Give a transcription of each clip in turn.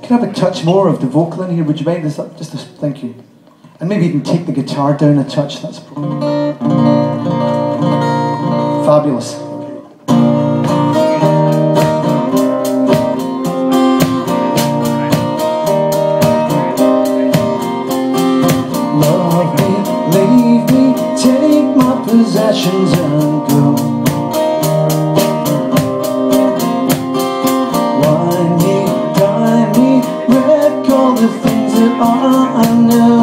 Can I have a touch more of the vocal in here? Would you mind this up? Just thank you. And maybe even take the guitar down a touch. That's fabulous. Love me, leave me, take my possessions and go. Wine me, dine me, wreck all the things that I know.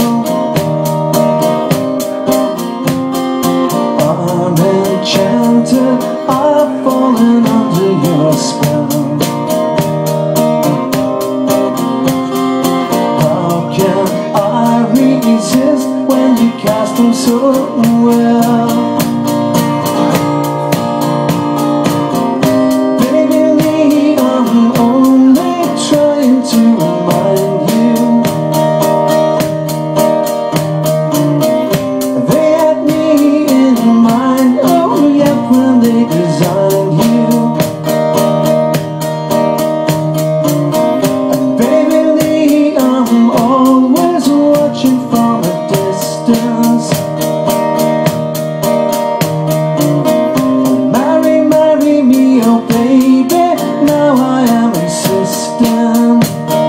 I'm enchanted, I've fallen under your spell. How can I resist when you cast them so well? Baby Lee, I'm only trying to remind you. They had me in mind, oh yeah, when they designed you. And baby Lee, I'm always watching from a distance. Marry me, oh baby, now I am insistent.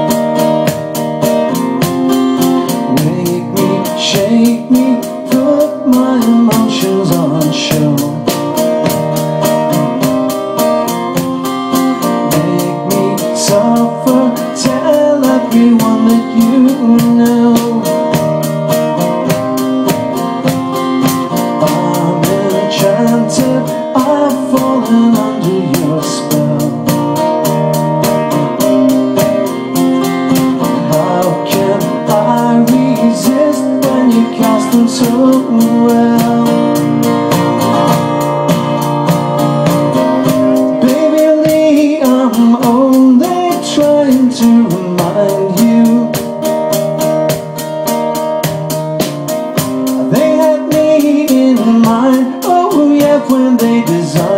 Wake me, shake me, put my emotions on show. Make me suffer, tell everyone that you know. I'm enchanted, I've fallen under your spell. How can I resist when you cast them so well? Baby Lee, I'm only trying to remind you. They had me in mind, oh yeah, when they designed